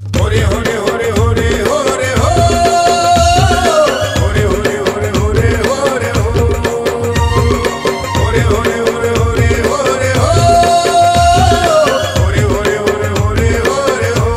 होरे होरे होरे होरे होरे हो होरे होरे होरे होरे होरे हो होरे होरे होरे होरे होरे हो होरे होरे होरे होरे होरे हो।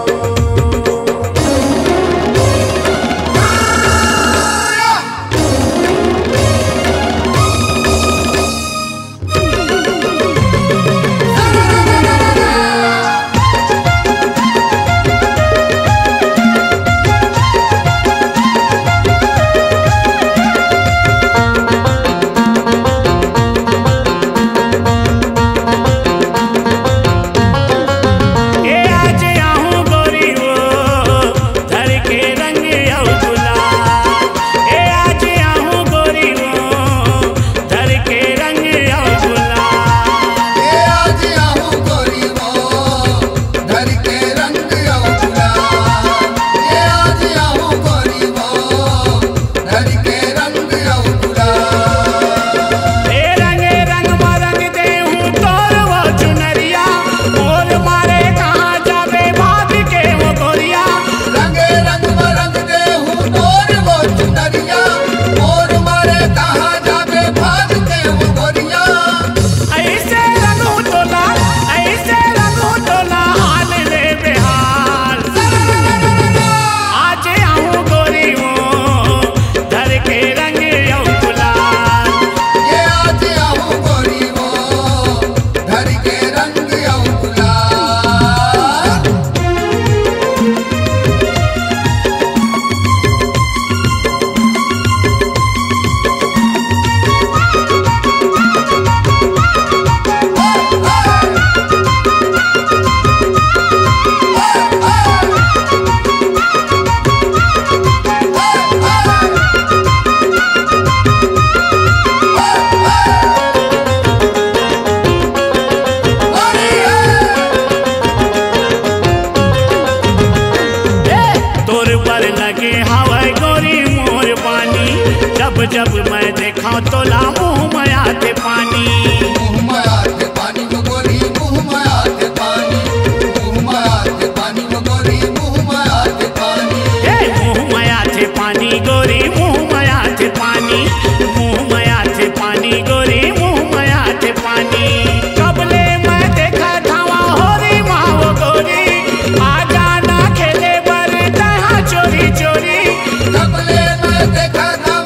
जब मैं देखा तो ला मुँह में आते पानी, मुँह में आते पानी वो गोरी, मुँह में आते पानी, मुँह में आते पानी वो गोरी, मुँह में आते पानी, मुँह में आते पानी गोरी, मुँह में आते पानी, मुँह में आते पानी गोरी, मुँह में आते पानी। कबले मैं देखा धावा हो री माँ वो गोरी, आ जाना खेले बर तहा चोरी चोरी। कबले मैं देखा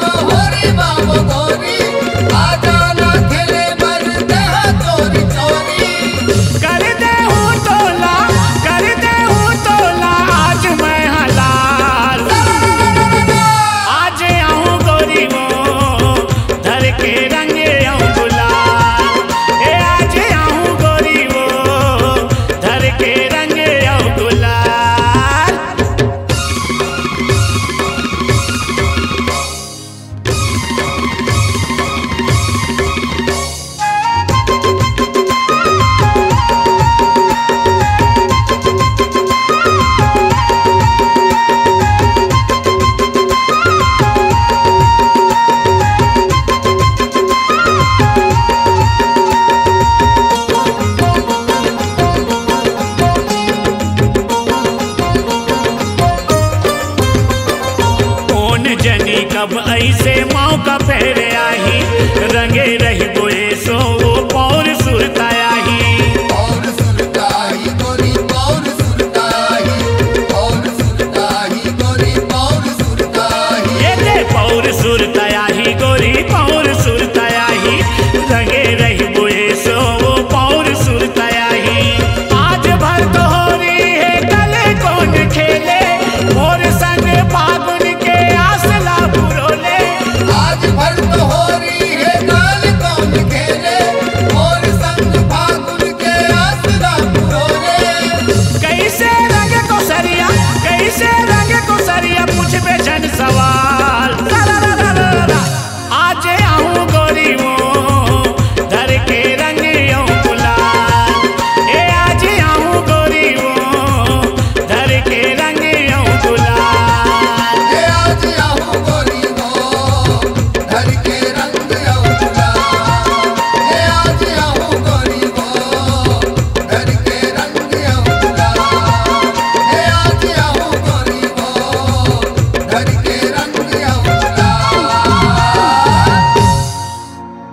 कब ऐसे मौका फेरे आही, रंगे रही बोए सो वो पौर सुरतायाही, पौर सुरताही गोरी, पौर सुरताही, पौर सुरताही गोरी, पौर सुरताही, ये पौर सुर